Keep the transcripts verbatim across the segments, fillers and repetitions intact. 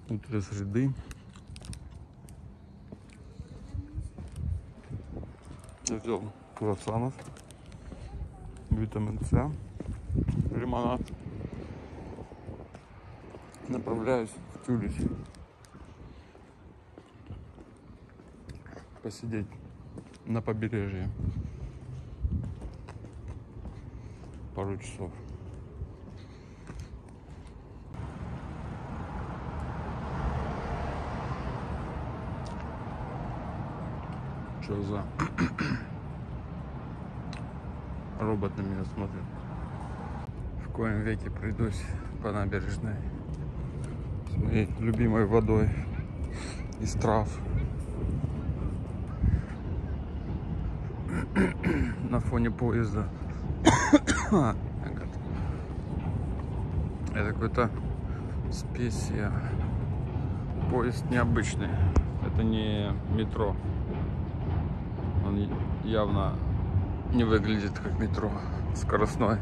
Нутрис ряды. Я взял круассанов, витамин С, лимонад. Направляюсь в Тюлич посидеть на побережье пару часов. Что за робот на меня смотрит? В коем веке пройдусь по набережной с моей любимой водой из трав на фоне поезда. Это какой-то специя. Поезд необычный. Это не метро. Он явно не выглядит как метро. Скоростной.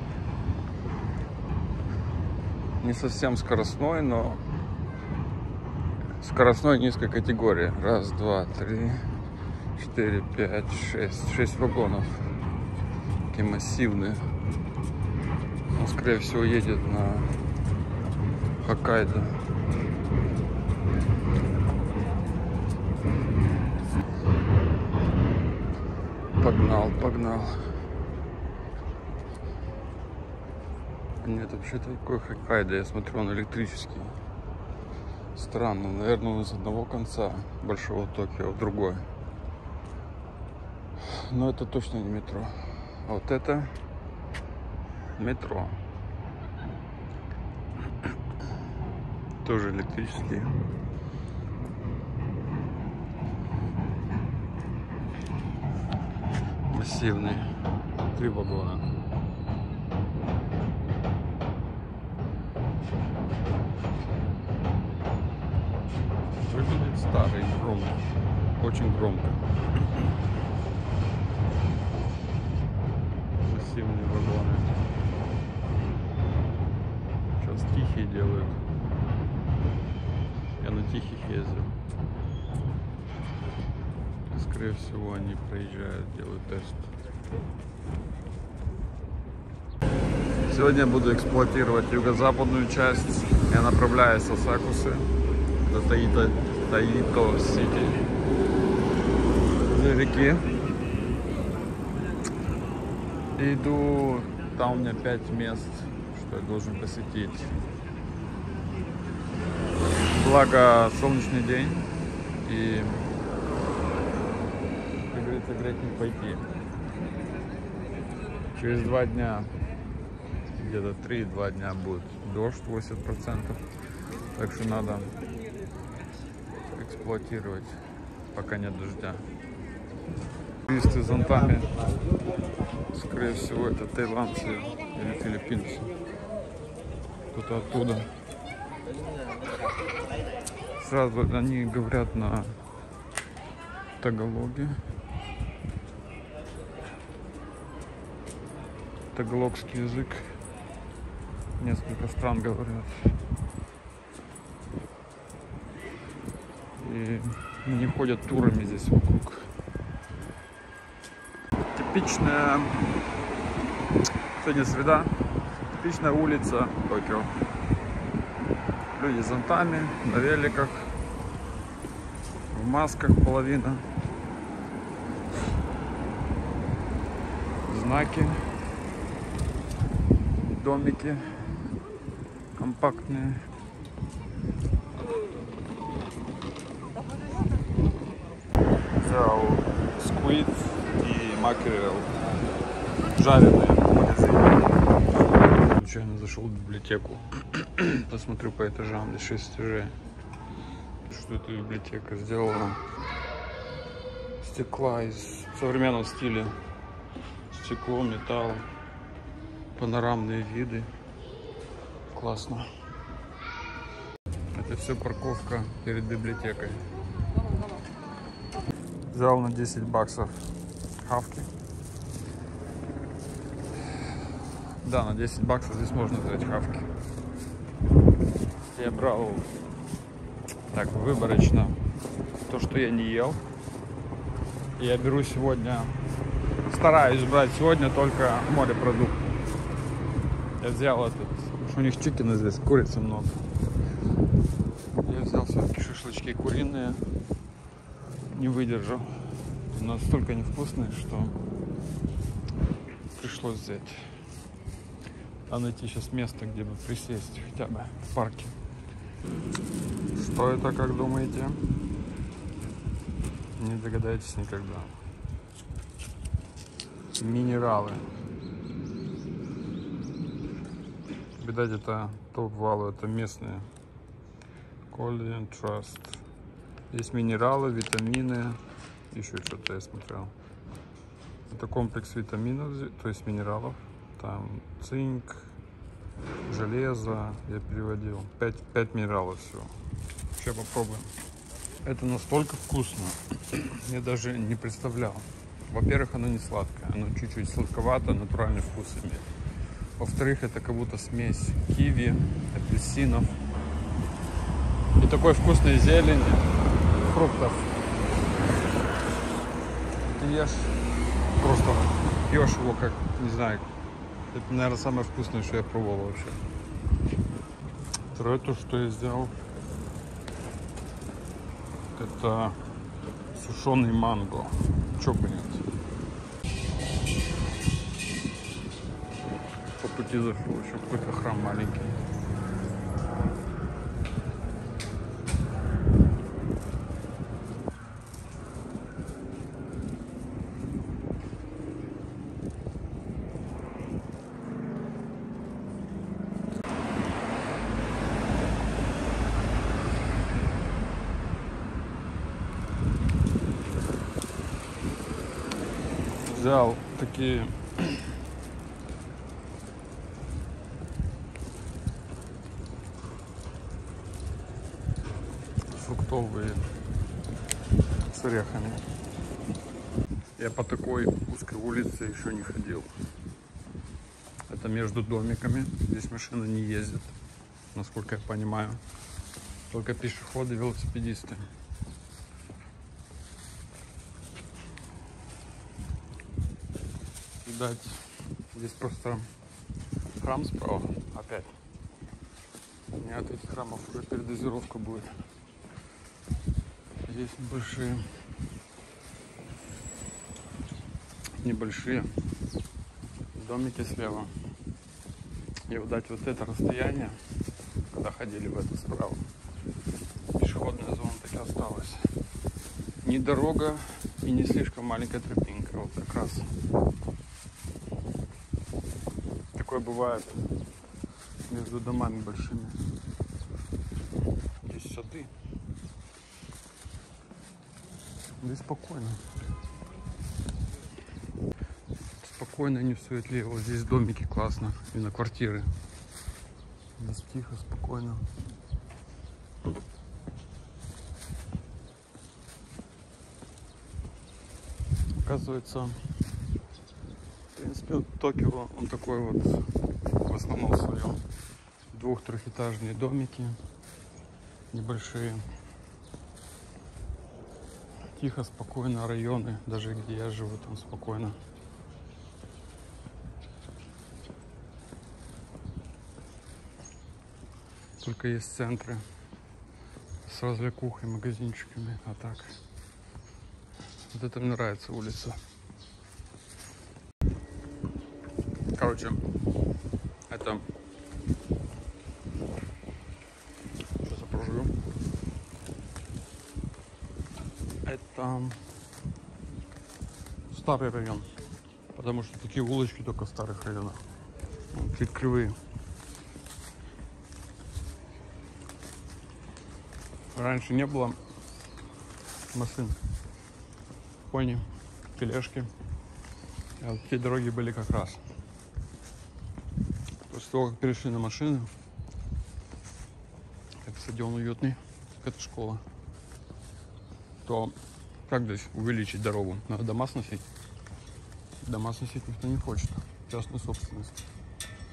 Не совсем скоростной, но скоростной низкой категории. Раз, два, три, четыре, пять, шесть. Шесть вагонов. Такие массивные. Он, скорее всего, едет на Хоккайдо. Погнал, погнал. Нет, вообще такой Хоккайдо, я смотрю, он электрический. Странно, наверное, он с одного конца Большого Токио в другой. Но это точно не метро. А вот это метро. Тоже электрический. Массивный. Три вагона. Выглядит старый, громко. Очень громко. Массивные вагоны. Сейчас тихие делают. Я на тихих ездил. Скорее всего, они проезжают, делают тест. Сегодня я буду эксплуатировать юго-западную часть. Я направляюсь с Асакусы до Таито, Таито-Сити. До реки. И иду, там у меня пять мест, что я должен посетить. Благо солнечный день и, как говорится, грех не пойти. Через два дня, где-то три-два дня будет дождь восемьдесят процентов. Так что надо эксплуатировать, пока нет дождя. Туристы с зонтами, скорее всего, это таиландцы или филиппинцы. Кто-то оттуда. Сразу они говорят на тагалоге. Тагалогский язык. Несколько стран говорят. И они ходят турами здесь вокруг. Типичная, сегодня среда, типичная улица Токио. Люди с зонтами, на великах, в масках половина. Знаки, домики компактные. Взял сквид и макрелл жареные в магазине. Случайно зашел в библиотеку. Посмотрю по этажам, здесь шесть этажей. Что эта библиотека сделала? Стекла из современного стиля. Стекло, металл, панорамные виды. Классно. Это все парковка перед библиотекой. Взял на десять баксов хавки. Да, на десять баксов здесь можно взять хавки. Я брал Так, выборочно то, что я не ел. Я беру сегодня, стараюсь брать сегодня только морепродукты. Я взял этот, потому что у них чикена здесь, курицы много. Я взял все-таки шашлычки куриные. Не выдержу. Настолько невкусные, что пришлось взять. А найти сейчас место, где бы присесть хотя бы в парке. Что это, как думаете? Не догадаетесь никогда. Минералы. Видать, это топ-валу, это местные. Collagen Trust. Есть минералы, витамины, еще что-то я смотрел. Это комплекс витаминов, то есть минералов. Там цинк, железо, я переводил. пять минералов всего. Сейчас попробуем. Это настолько вкусно, я даже не представлял. Во-первых, оно не сладкое, оно чуть-чуть сладковато, натуральный вкус имеет. Во-вторых, это как будто смесь киви, апельсинов и такой вкусной зелени, фруктов. Ты ешь, просто пьешь его как, не знаю, это, наверное, самое вкусное, что я пробовал вообще. Второе, то, что я сделал, это сушеный манго. Чё бы нет. По пути зашел еще какой-то храм маленький. Взял такие фруктовые с орехами. Я по такой узкой улице еще не ходил. Это между домиками. Здесь машины не ездят, насколько я понимаю. Только пешеходы, велосипедисты. Видать, здесь просто храм справа опять. У меня от этих храмов уже передозировка будет. Здесь небольшие, небольшие домики слева. И видать, вот это расстояние, когда ходили в это справа, пешеходная зона так и осталась. Не дорога и не слишком маленькая тропинка. Вот как раз. Такое бывает между домами большими. Здесь сады. Здесь спокойно. Спокойно, не суетливо. Вот здесь домики классно. Именно квартиры. Здесь тихо, спокойно. Оказывается, в принципе, Токио, он такой вот, в основном своем. Двух-трехэтажные домики, небольшие. Тихо, спокойно, районы, даже где я живу, там спокойно. Только есть центры с развлекухой, магазинчиками, а так. Вот это мне нравится улица. Короче, это... Сейчас я проживу. Это старый район. Потому что такие улочки только в старых районах. Чуть кривые. Раньше не было машин. Пони, тележки. А вот те дороги были как раз. После того, как перешли на машины, это стадион уютный, это школа, то как здесь увеличить дорогу? Надо дома сносить. Дома сносить никто не хочет. Частная собственность.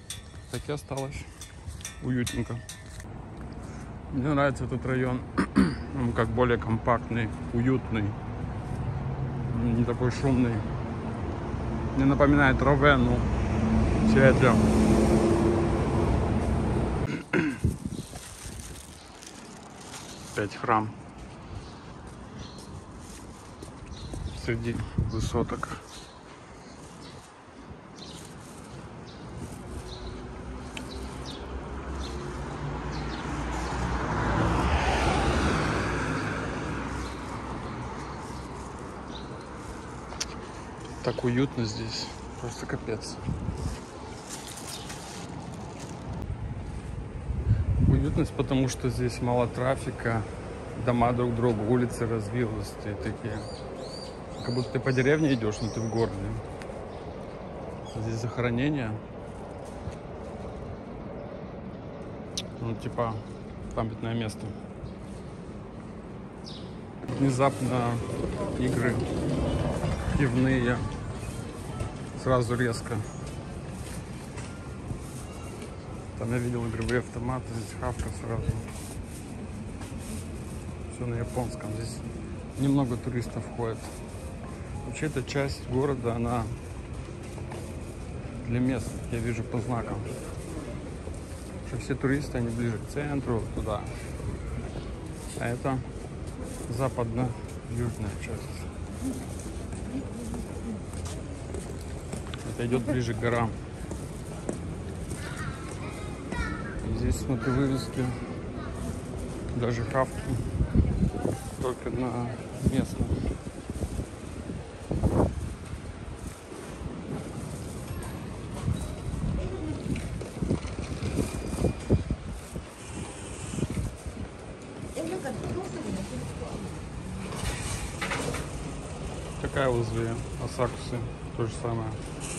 Так и осталось. Уютненько. Мне нравится этот район. Он как более компактный, уютный, не такой шумный. Не напоминает Ровену, все это. Опять храм среди высоток. Так уютно здесь, просто капец. Уютность, потому что здесь мало трафика, дома друг к другу, улицы развилистые такие. Как будто ты по деревне идешь, но ты в городе. Здесь захоронение. Ну, типа, памятное место. Внезапно игры пивные. Сразу резко. Там я видел игровые автоматы, здесь хавка сразу. Все на японском. Здесь немного туристов ходит. Вообще эта часть города, она для местных, я вижу по знакам. Что все туристы, они ближе к центру, туда. А это западно-южная часть. Это идет ближе к горам. Здесь, смотрю, вывески, даже хавки, только на местных. Такая возле Асакусы, то же самое.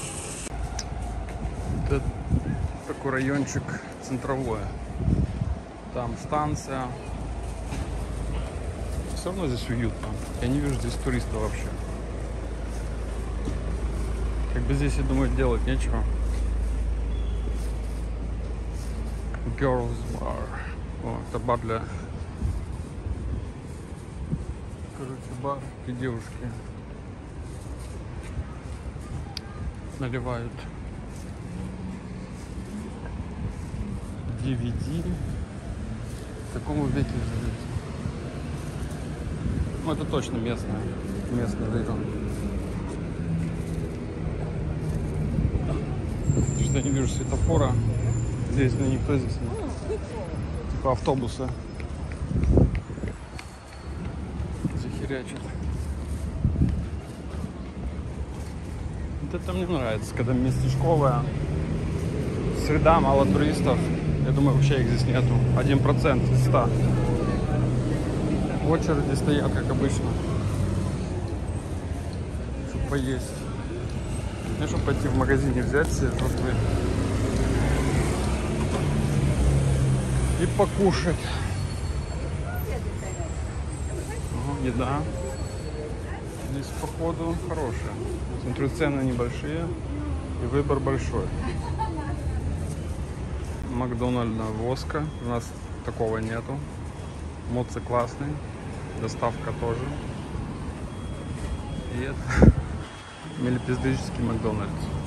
Это такой райончик центровой. Там станция. Все равно здесь уютно. Я не вижу здесь туристов вообще. Как бы здесь, я думаю, делать нечего. Girls Bar. О, это бар для... Короче, бар, где девушки наливают ди ви ди. В таком веке живет. Ну, это точно местное. Местный район. Что я не вижу светофора. Здесь, но никто здесь нет. Типа автобуса. Захерячат. Вот это мне нравится, когда местечковая среда, мало туристов. Я думаю, вообще их здесь нету. Один процент из ста. В очереди стоят, как обычно, чтобы поесть. Не, чтобы пойти в магазине взять себе жертвы и покушать. О, еда. Здесь, походу, хорошая. Смотрю, цены небольшие и выбор большой. Макдональдна воска. У нас такого нету. Моци классный. Доставка тоже. И это мелепиздический Макдональдс.